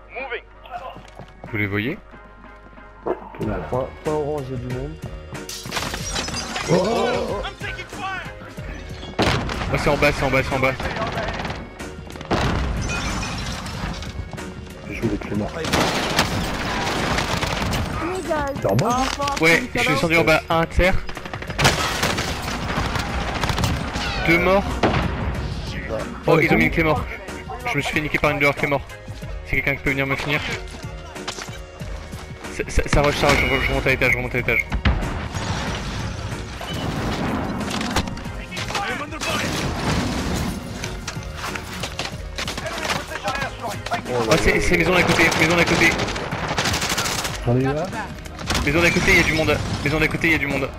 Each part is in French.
Vous les voyez? Point orange, il y a du monde. Oh, c'est en bas, c'est en bas, c'est en bas. J'ai joué les clés morts. T'es en bas? Ouais, je suis descendu en bas, un terre. 2 morts. Oh, ils ont mis une clé mort. Je me suis fait niquer par une de leurs clés morts. C'est quelqu'un qui peut venir me finir? Ça rush, je remonte à l'étage, je remonte à l'étage. Oh, c'est maison d'à côté, maison d'à côté. On est là? Maison d'à côté, il y a du monde. Maison d'à côté, il y a du monde.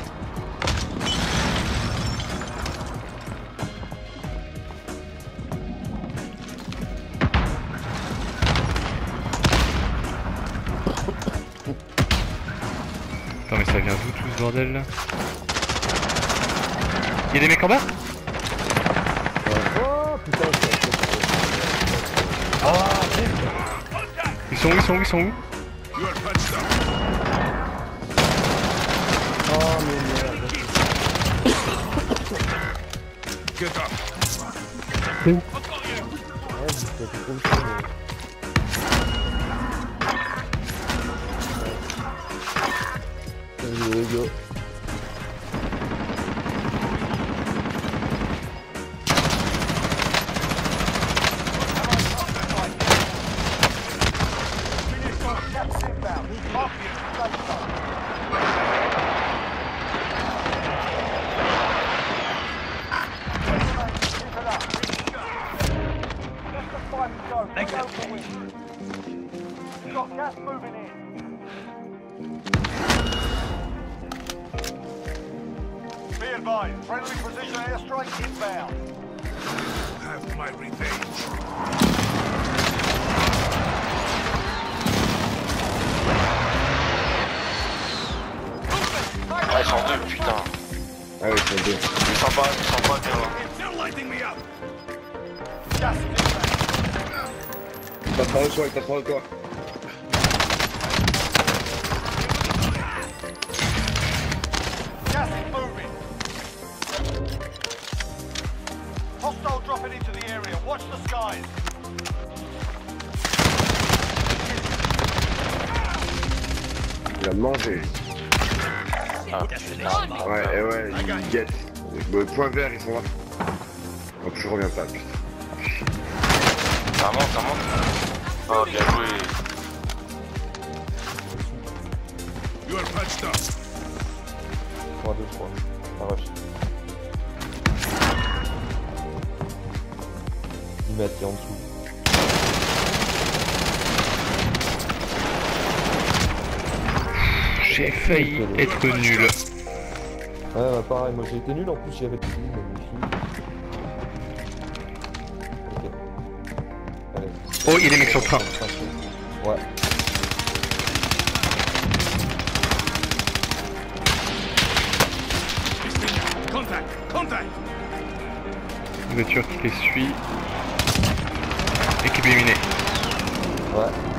Attends, mais ça vient d'où tout ce bordel là? Y'a des mecs en bas? Oh putain, Ils sont où? Ils sont où? Ils sont où? oh mais merde. C'est où? Ouais, c'est trop le fun. Go. Friendly precision airstrike inbound. Have my revenge. Ah, ils sont deux, putain. Ah oui, c'est deux. Ils sont pas bien là. Il passe par le toit, il passe par le toit. Gas is moving. Hostile dropping into the area. Watch the skies. Il a mangé. Ah, putain. Ouais, et ouais, il guette. Le point vert, ils sont là. Donc je reviens pas, putain. Ça monte, ça monte. Oh, bien joué. You are patched up. 3, 2, 3. Ça rush. 10 mètres, il est en dessous. J'ai failli être nul. Ouais, bah pareil, moi j'ai été nul en plus, j'avais tout dit, mais ok. Allez. Oh, il y a des mecs sur le train. Ouais. Une voiture qui les suit. Équipe éliminée. Ouais.